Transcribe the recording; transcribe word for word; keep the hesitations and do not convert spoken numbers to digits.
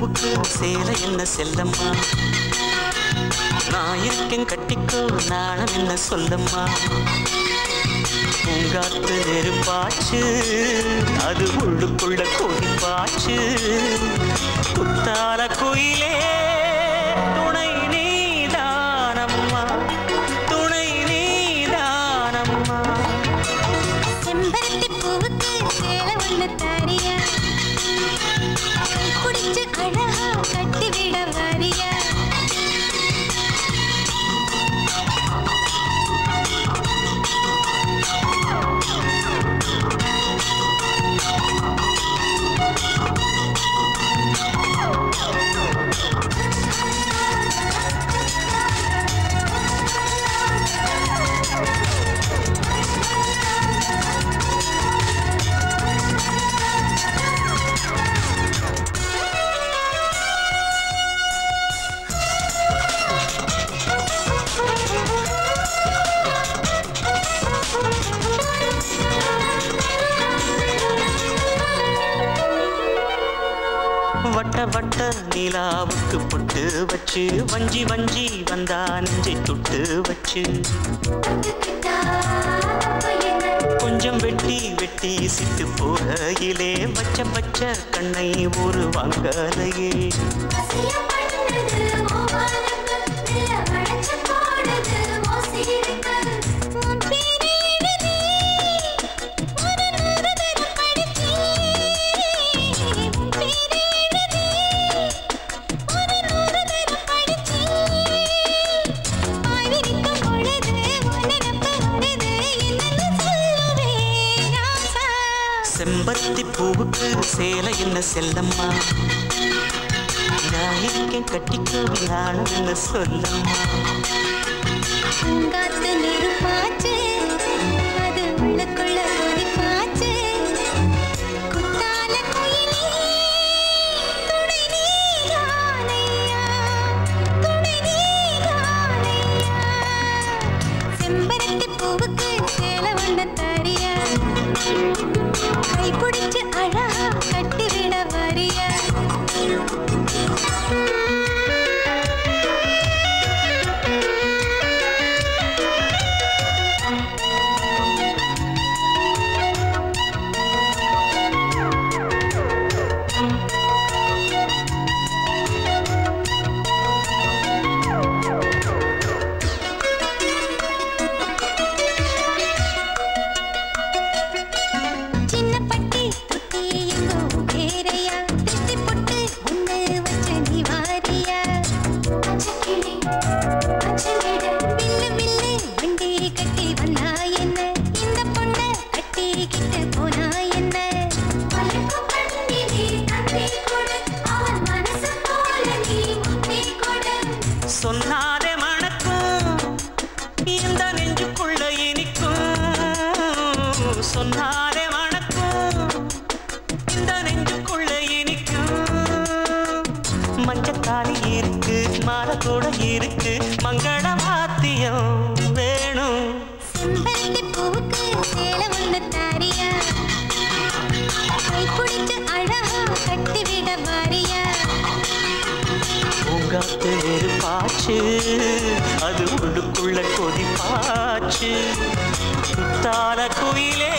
பூவுக்கு சேலை என்ன செல்லம்மா, நான் இருக்கேன் கட்டிக்கோ நாணம் என்ன சொல்லம்மா. பூங்காத்து நெருப்பாச்சு அது உள்ளுக்குள்ள கொதிப்பாச்சு, குத்தால குயிலே துணை நீதானம்மா, துணை நீதானம்மா. செம்பருத்தி பூவுக்கு சேலை ஒண்ணு தாரியா, குடிச்சு அழகா கட்டிவிட வாரியா. வட்ட வட்ட நிலாவுக்கு பொட்டு வச்சு வஞ்சி வஞ்சி வந்தா நெஞ்சை தொட்டு வச்சு, கொஞ்சம் வெட்டி வெட்டி சிட்டு போகையிலே வச்ச பச்ச கண்ணை ஒரு வாங்கலையே. செம்பருத்தி பூவுக்கு சேலை என்ன செல்லம்மா, நான் இருக்கேன் கட்டிக்கோ நானும் என்ன சொல்லம்மா. பூங்காத்து நெருப்பாச்சு அது உள்ளுக்குள்ள கொதிப்பாச்சு, குத்தால குயிலே துணை நீதானையா, துணை நீதானையா. செம்பருத்தி பூவுக்கு சேலை ஒண்ணு தாரியா, கை பிடிச்சு அழகா கட்டிவிட வாரியா. சொன்னாதே மணக்கும் இந்த நெஞ்சுக்குள்ள இனிக்கும், சொன்னாதே மணக்கும் இந்த நெஞ்சுக்குள்ள இனிக்கும். மஞ்சத்தாலி இருக்கு மாலை கூட இருக்கு மங்கள வாத்தியம் வேணும். செம்பருத்தி பூவுக்கு சேலை ஒண்ணு தாரியா, கை பிடிச்சு அழகா கட்டிவிட வாரியா. பூங்காத்து நெருப்பாச்சு அது உள்ளுக்குள்ள கொதிப்பாச்சு, குத்தால குயிலே